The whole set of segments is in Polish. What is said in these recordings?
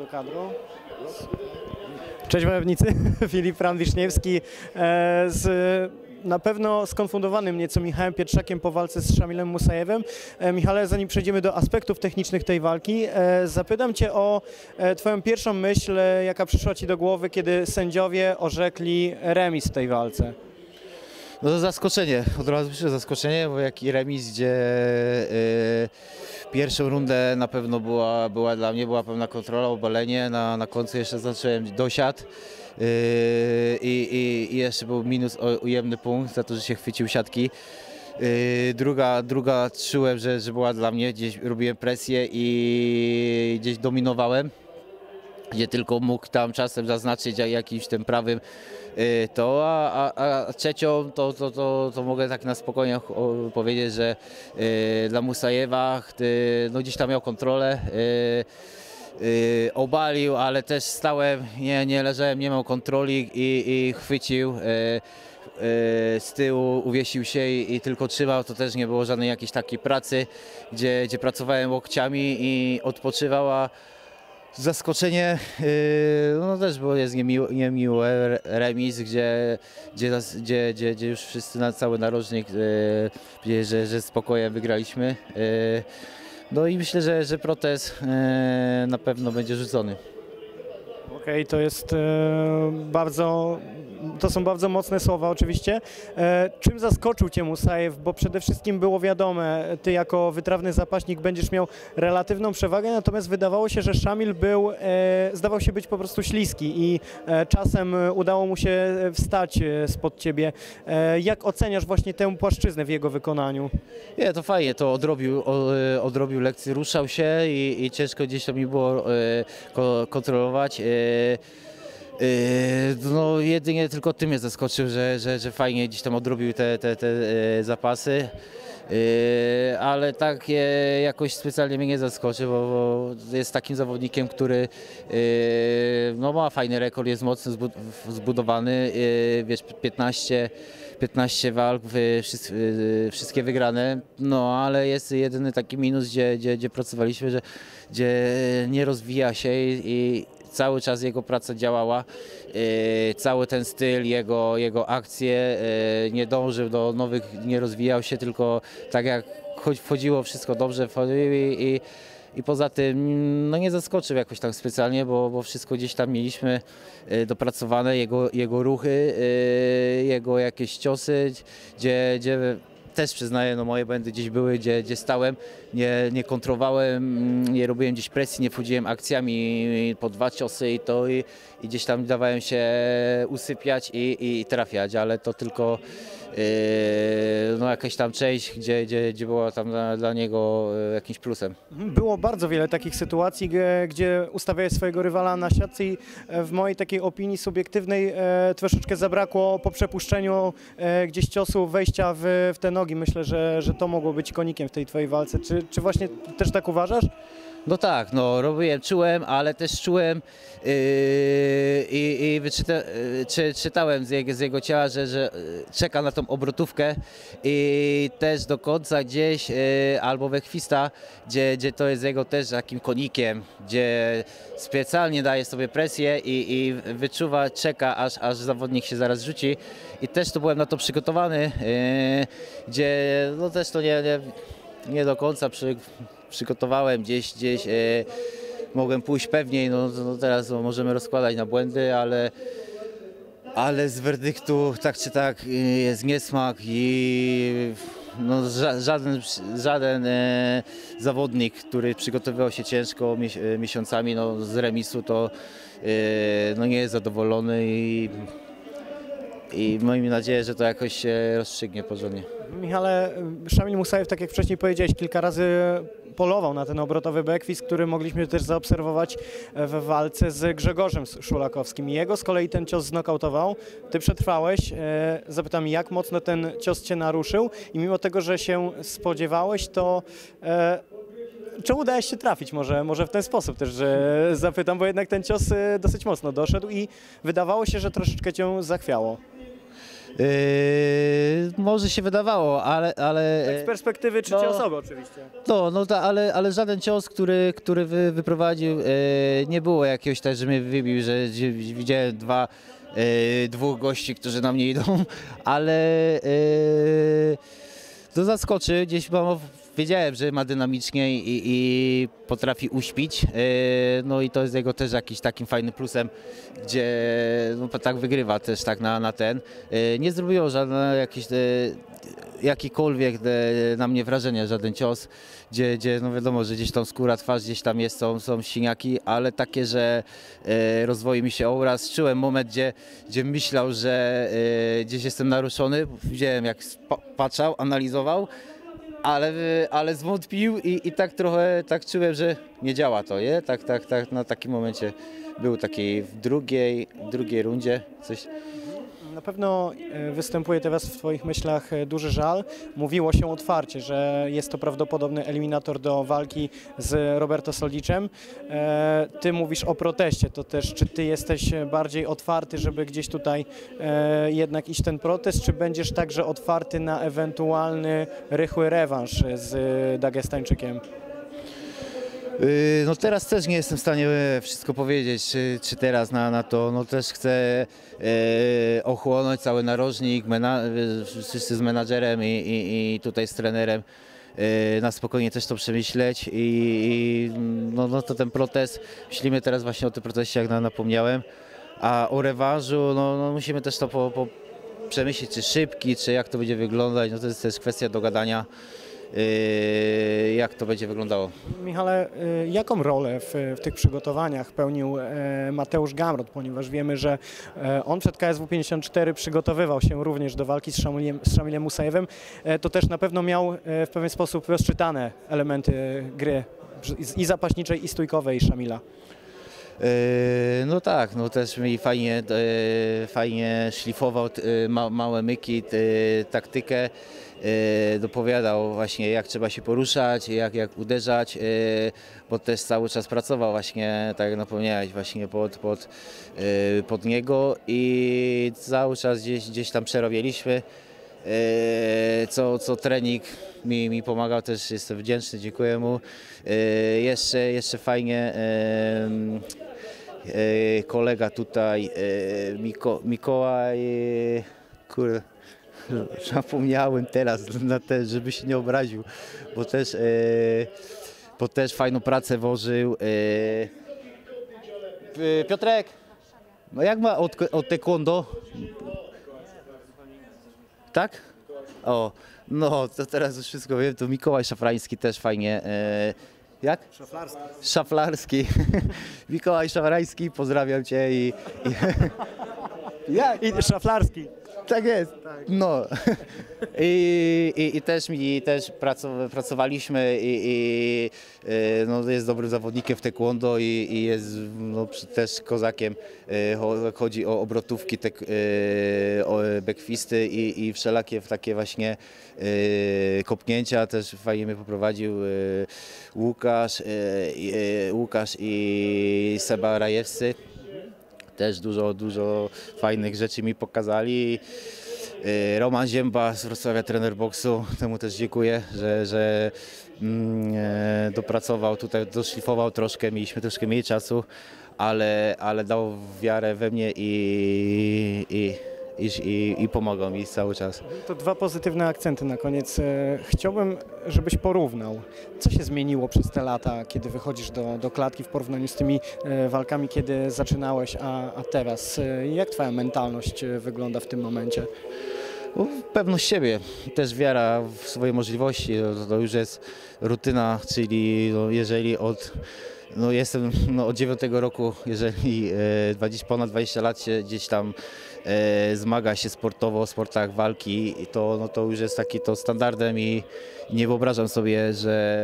kadru. Cześć wojownicy, Filip Fran-Wiszniewski z na pewno skonfundowanym nieco Michałem Pietrzakiem po walce z Szamilem Musajewem. Michale, zanim przejdziemy do aspektów technicznych tej walki, zapytam Cię o Twoją pierwszą myśl, jaka przyszła Ci do głowy, kiedy sędziowie orzekli remis w tej walce. No to zaskoczenie, od razu myślę zaskoczenie, bo jaki remis, gdzie pierwszą rundę na pewno była dla mnie, była pewna kontrola, obalenie, na końcu jeszcze zacząłem dosiad i jeszcze był minus ujemny punkt za to, że się chwycił siatki. Druga czułem, że była dla mnie, gdzieś robiłem presję i gdzieś dominowałem, gdzie tylko mógł tam czasem zaznaczyć jakimś tym prawym to, a trzecią to mogę tak na spokojnie powiedzieć, że dla Musajewa no gdzieś tam miał kontrolę, obalił, ale też stałem, nie leżałem, nie miał kontroli i chwycił z tyłu, uwiesił się i tylko trzymał. To też nie było żadnej jakiejś takiej pracy, gdzie pracowałem łokciami i odpoczywała. Zaskoczenie, no też było, jest niemiły remis, gdzie już wszyscy na cały narożnik że spokojnie wygraliśmy. No i myślę, że protest na pewno będzie rzucony. Okej, to są bardzo mocne słowa oczywiście. Czym zaskoczył Cię Musajew? Bo przede wszystkim było wiadome, Ty jako wytrawny zapaśnik będziesz miał relatywną przewagę, natomiast wydawało się, że Szamil zdawał się być po prostu śliski i czasem udało mu się wstać spod Ciebie. Jak oceniasz właśnie tę płaszczyznę w jego wykonaniu? Nie, to fajnie, to odrobił lekcję, ruszał się i ciężko gdzieś to mi było kontrolować. No jedynie tylko tym mnie zaskoczył, że fajnie gdzieś tam odrobił te zapasy, ale tak jakoś specjalnie mnie nie zaskoczył, bo jest takim zawodnikiem, który no, ma fajny rekord, jest mocno zbudowany, wiesz, 15 walk, wszystkie wygrane, no ale jest jedyny taki minus, gdzie pracowaliśmy, gdzie nie rozwija się i cały czas jego praca działała, cały ten styl, jego akcje, nie dążył do nowych, nie rozwijał się, tylko tak jak wchodziło wszystko dobrze i poza tym no nie zaskoczył jakoś tak specjalnie, bo wszystko gdzieś tam mieliśmy dopracowane, jego ruchy, jego jakieś ciosy, gdzie też przyznaję, no moje błędy gdzieś były, gdzie stałem, nie kontrowałem, nie robiłem gdzieś presji, nie wchodziłem akcjami po 2 ciosy i gdzieś tam dawałem się usypiać i trafiać, ale to tylko no jakaś tam część, gdzie była tam dla niego jakimś plusem. Było bardzo wiele takich sytuacji, gdzie ustawiałeś swojego rywala na siatce i w mojej takiej opinii subiektywnej troszeczkę zabrakło po przepuszczeniu gdzieś ciosu wejścia w te nogi. Myślę, że to mogło być konikiem w tej twojej walce. Czy właśnie też tak uważasz? No tak, no czułem, ale też czułem i czytałem z jego ciała, że czeka na tą obrotówkę i też do końca gdzieś albo we chwista, gdzie to jest jego też takim konikiem, gdzie specjalnie daje sobie presję i wyczuwa, czeka aż zawodnik się zaraz rzuci i też to byłem na to przygotowany, gdzie no też to nie do końca przygotowałem, gdzieś mogłem pójść pewniej, no teraz możemy rozkładać na błędy, ale z werdyktu tak czy tak jest niesmak i no, żaden zawodnik, który przygotowywał się ciężko miesiącami, no, z remisu, to no, nie jest zadowolony i mam nadzieję, że to jakoś się rozstrzygnie porządnie. Michale, Szamil Musajew, tak jak wcześniej powiedziałeś, kilka razy polował na ten obrotowy backfist, który mogliśmy też zaobserwować w walce z Grzegorzem Szulakowskim. Jego z kolei ten cios znokautował, ty przetrwałeś. Zapytam, jak mocno ten cios cię naruszył i mimo tego, że się spodziewałeś, to czy udałeś się trafić? Może w ten sposób też zapytam, bo jednak ten cios dosyć mocno doszedł i wydawało się, że troszeczkę cię zachwiało. może się wydawało, ale Z perspektywy trzeciej osoby oczywiście. ale żaden cios, który wyprowadził, nie było jakiegoś tak, że mnie wybił, że widziałem dwóch gości, którzy na mnie idą, ale to zaskoczy, wiedziałem, że ma dynamicznie i potrafi uśpić, no i to jest jego też jakiś takim fajnym plusem, gdzie no, tak wygrywa też tak na ten. Nie zrobiło jakikolwiek na mnie wrażenia, żaden cios, gdzie no wiadomo, że gdzieś tam skóra, twarz, gdzieś tam są siniaki, ale takie, że rozwoi mi się obraz. Czułem moment, gdzie myślał, że gdzieś jestem naruszony, widziałem jak patrzał, analizował, ale zwątpił i tak trochę tak czułem, że nie działa to, nie? Tak na takim momencie był taki w drugiej rundzie coś. Na pewno występuje teraz w Twoich myślach duży żal. Mówiło się otwarcie, że jest to prawdopodobny eliminator do walki z Roberto Soldiczem. Ty mówisz o proteście, to też czy Ty jesteś bardziej otwarty, żeby gdzieś tutaj jednak iść ten protest, czy będziesz także otwarty na ewentualny rychły rewanż z Dagestańczykiem? No teraz też nie jestem w stanie wszystko powiedzieć, czy teraz na to, no też chcę ochłonąć cały narożnik, wszyscy z menadżerem i tutaj z trenerem, na spokojnie też to przemyśleć i no to ten protest, myślimy teraz właśnie o tym proteście, jak napomniałem, a o rewanżu, no musimy też to przemyśleć, czy szybki, czy jak to będzie wyglądać, no to jest też kwestia dogadania. Jak to będzie wyglądało. Michale, jaką rolę w tych przygotowaniach pełnił Mateusz Gamrot, ponieważ wiemy, że on przed KSW 54 przygotowywał się również do walki z Szamilem Musajewem. To też na pewno miał w pewien sposób rozczytane elementy gry i zapaśniczej, i stójkowej Szamila. No tak, no też mi fajnie szlifował małe myki, taktykę, dopowiadał właśnie jak trzeba się poruszać, jak uderzać, bo też cały czas pracował właśnie, tak jak napomniałeś, właśnie pod niego i cały czas gdzieś tam przerobiliśmy. Co trening mi pomagał, też jestem wdzięczny, dziękuję mu. Jeszcze fajnie kolega tutaj, Mikołaj, kurde, zapomniałem teraz, żeby się nie obraził, bo też fajną pracę włożył. Piotrek, no jak ma od taekwondo? Tak? O, no to teraz już wszystko wiem, to Mikołaj Szafrański też fajnie. Jak? Szaflarski. Szaflarski. Mikołaj Szafrański, pozdrawiam Cię Jak? I Szaflarski. Tak jest. Tak. No. I też pracowaliśmy i no, jest dobrym zawodnikiem w taekwondo i jest no, też kozakiem, jak chodzi o obrotówki, o backfisty i wszelakie takie właśnie kopnięcia. Też fajnie mnie poprowadził Łukasz i Seba Rajewscy. Też dużo fajnych rzeczy mi pokazali. Roman Zięba z Wrocławia, trener boksu, temu też dziękuję, że dopracował tutaj, doszlifował troszkę, mieliśmy troszkę mniej czasu, ale dał wiarę we mnie i pomogą mi cały czas. To dwa pozytywne akcenty na koniec. Chciałbym, żebyś porównał, co się zmieniło przez te lata, kiedy wychodzisz do klatki w porównaniu z tymi walkami, kiedy zaczynałeś, a teraz. Jak twoja mentalność wygląda w tym momencie? Pewność siebie, też wiara w swoje możliwości, to już jest rutyna, czyli no, jeżeli jestem od 9 roku, jeżeli ponad 20 lat się gdzieś tam zmaga się sportowo w sportach walki, to już jest to standardem i nie wyobrażam sobie, że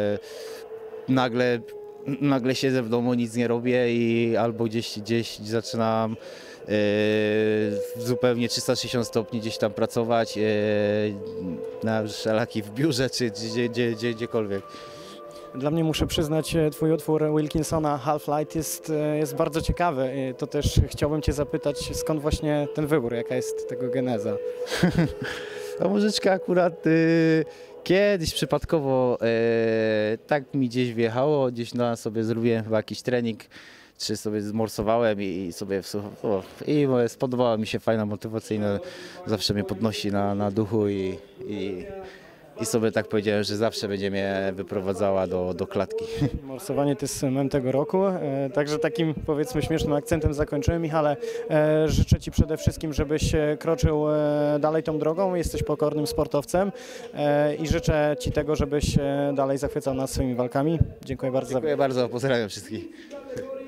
nagle siedzę w domu, nic nie robię albo gdzieś zaczynam zupełnie 360 stopni gdzieś tam pracować na wszelaki w biurze czy gdziekolwiek. Dla mnie, muszę przyznać, twój utwór Wilkinsona Half-Light jest bardzo ciekawy. To też chciałbym cię zapytać, skąd właśnie ten wybór, jaka jest tego geneza? Ta muzyczka akurat kiedyś przypadkowo tak mi gdzieś wjechało, gdzieś sobie zrobiłem chyba jakiś trening, czy sobie zmorsowałem i sobie i spodobała mi się, fajna, motywacyjna, zawsze mnie podnosi na duchu i sobie tak powiedziałem, że zawsze będzie mnie wyprowadzała do klatki. Morsowanie to jest mem tego roku, także takim powiedzmy śmiesznym akcentem zakończyłem. Michale, życzę Ci przede wszystkim, żebyś kroczył dalej tą drogą, jesteś pokornym sportowcem i życzę Ci tego, żebyś dalej zachwycał nas swoimi walkami. Dziękuję bardzo. Dziękuję bardzo, pozdrawiam wszystkich.